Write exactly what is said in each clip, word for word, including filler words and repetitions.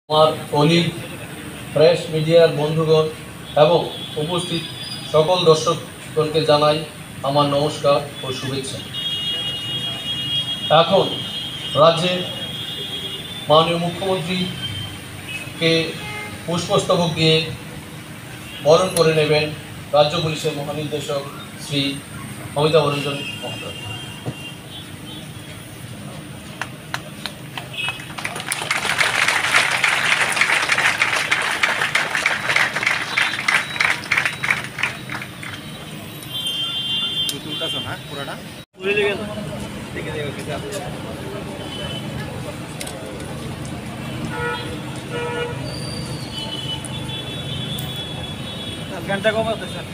আমার colleague press মিডিয়ার বন্ধুগণ এবং উপস্থিত সকল দর্শকগণকে জানাই আমার নমস্কার ও শুভেচ্ছা। এখন রাজ্যের মাননীয় মুখ্যমন্ত্রীকে পুষ্পস্তবক দিয়ে বরণ করে নেবেন রাজ্য পুলিশের মহানির্দেশক শ্রী অমিতাভ রঞ্জন মহোদয়। घंटा को मत सर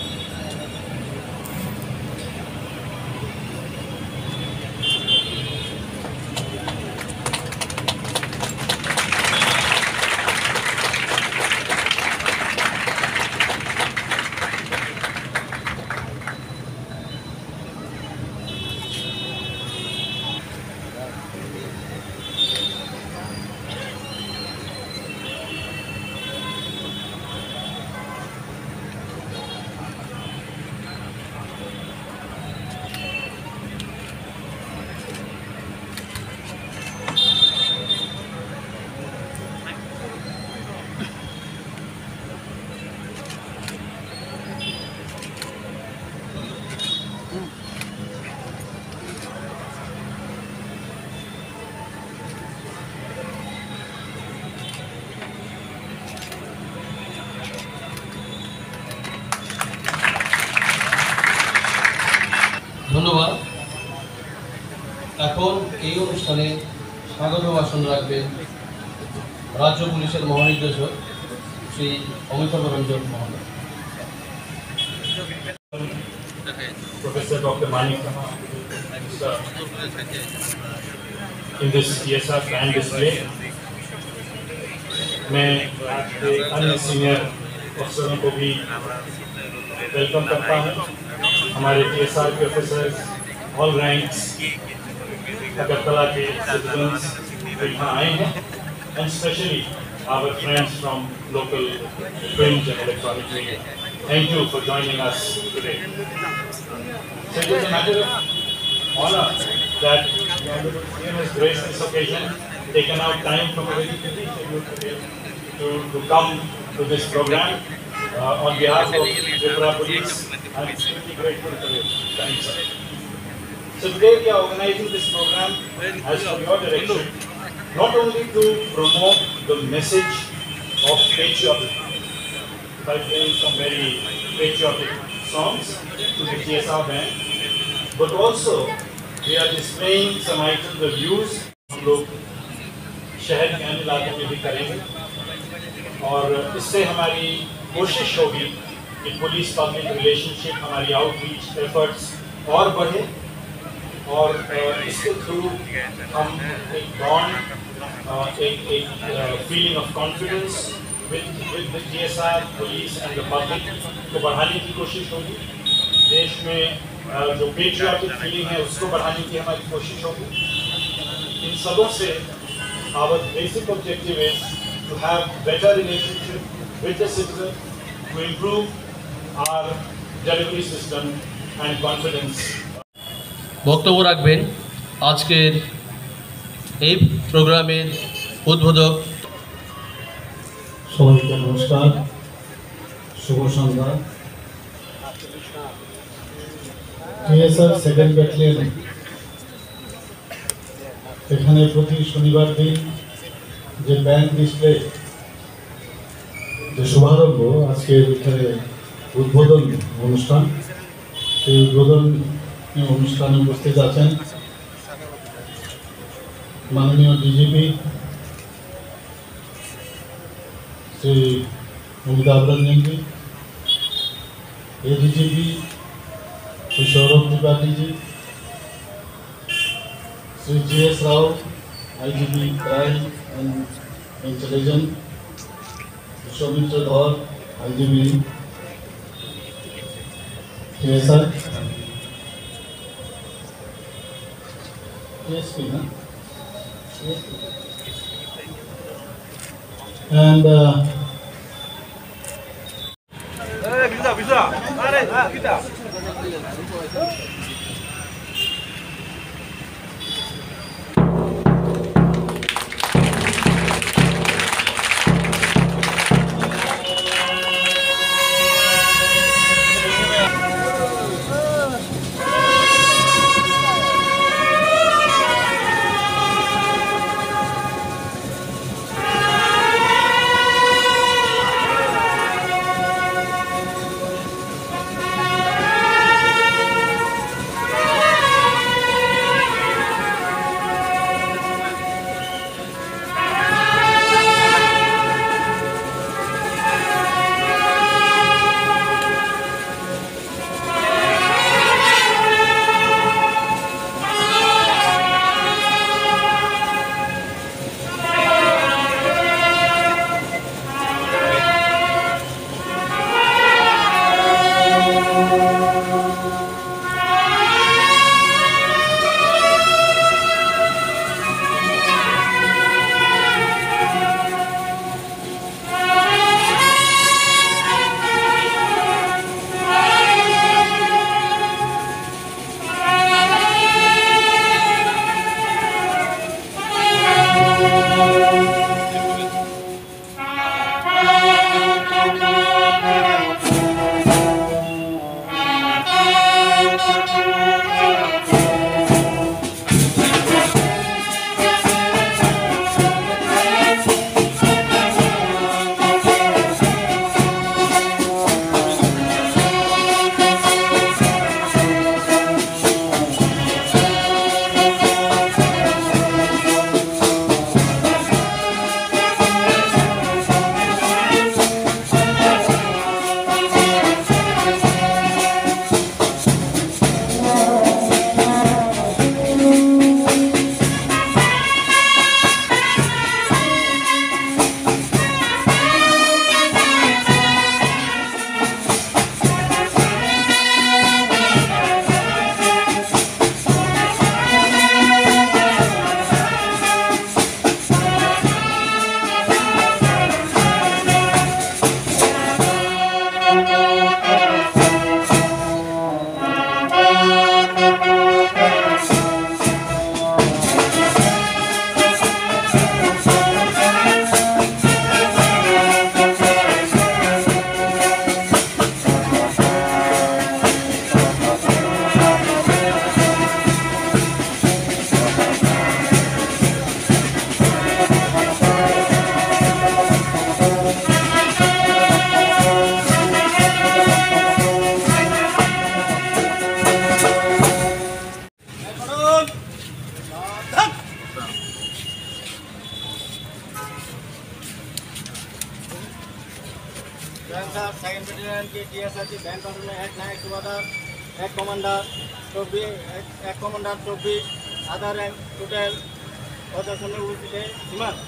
ধন্যবাদ। এখন এই অনুষ্ঠানে স্বাগত ভাষণ রাখবেন রাজ্য পুলিশের মহানির্দেশক শ্রী অমিতাভ রঞ্জন মহোদয়। Professor Doctor Manik in this C S R plan display, मैं आपके अन्य सीनियर अफसरों को भी वेलकम करता हूँ। हमारे C S R के ऑफिसर्स, ऑल रैंक्स, अगरतला के सिटीजन्स जो यहाँ आए हैं, and especially our friends from local print and electronic media. Thank you for joining us today. So it is a matter of honor that the Honorable C M has graced this occasion, taken out time from a very busy schedule today to, to come to this program. Uh, on behalf of Tripura Police, I am extremely grateful for it. Thanks, sir. So today we are organizing this program as per your direction, not only to promote the message of patriotism by playing some very patriotic songs to the C S R band, but also we are displaying some items of use हम लोग शहर के अन्य इलाकों में भी करेंगे और इससे हमारी कोशिश होगी कि पुलिस पब्लिक रिलेशनशिप, हमारी आउटरीच एफर्ट्स और बढ़े और इसके थ्रू हम एक बॉन्ड, एक एक feeling of confidence with with the C S R, police and the public को बढ़ाने की कोशिश होगी। देश में जो पेट्रियाटिक फीलिंग है उसको बढ़ाने की हमारी कोशिश होगी। इन सबों से our basic objective is to have better relationship with the citizen, to improve our delivery system and confidence. বক্তব্য রাখবেন আজকের এই প্রোগ্রামের উদ্বোধক। সবাইকে নমস্কার, শুভ সন্ধ্যা। C S R second battalion এখানে প্রতি শনিবার দিন যে ব্যান্ড ডিসপ্লে যে শুভারম্ভ, আজকের এখানে উদ্বোধন অনুষ্ঠান, সেই উদ্বোধন অনুষ্ঠানে উপস্থিত আছেন মাননীয় ডিজিপি শ্রী অমিতাভ রঞ্জনজি, এডিজিপি শ্রী সৌরভ ত্রিপাঠীজি, Shri G S Rao, IGP crime and intelligence, Soumitra Dhar, IGP C S R, C S P না And uh, Eh, bisa, bisa. Mari, ah, kita. Second brigadier के टीएसआर की बैंड पार्टी में एक नायक सुबेदार, एक कमांडर चौबीस, एक कमांडर चौबीस, आधा रैंक टोटल प्रदर्शन में उपस्थित है। सीमान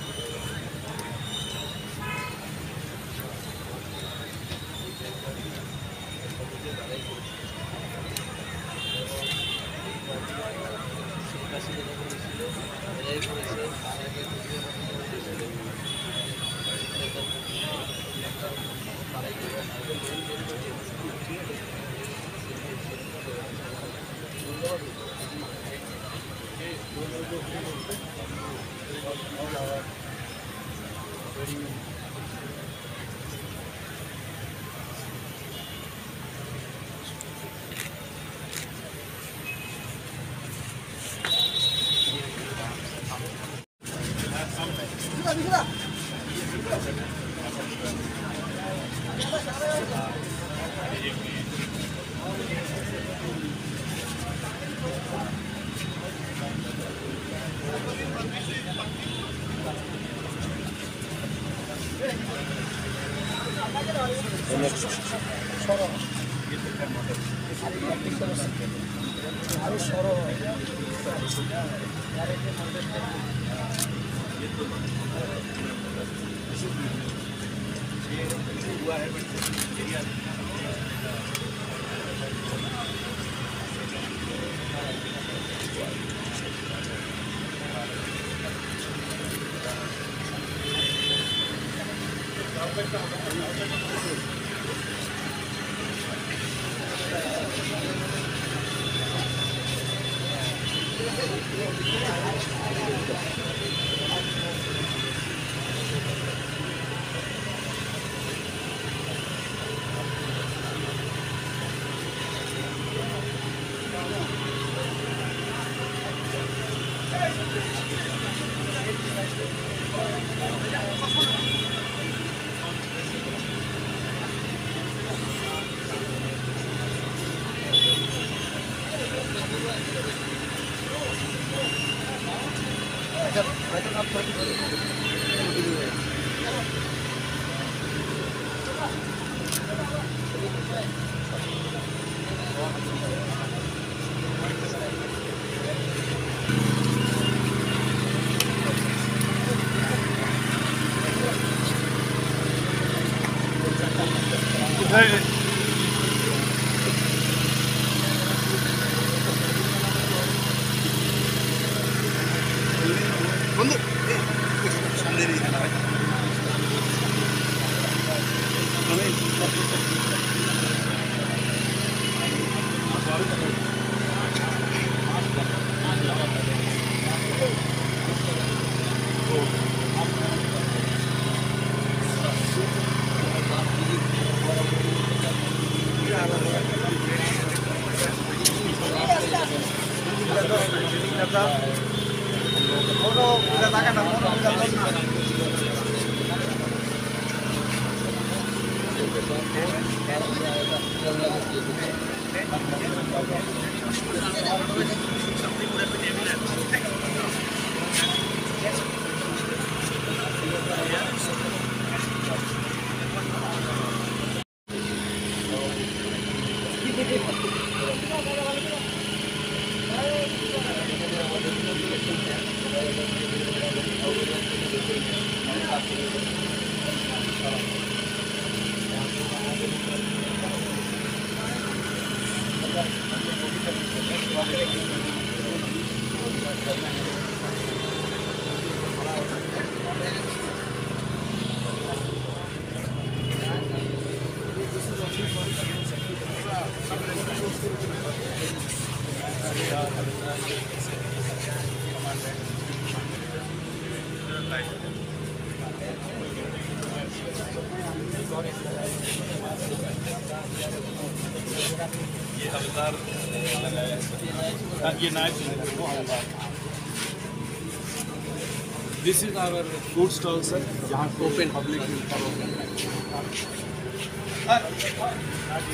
This is our food stall, sir. जहाँ open public मिलता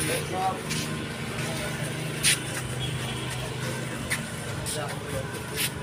है.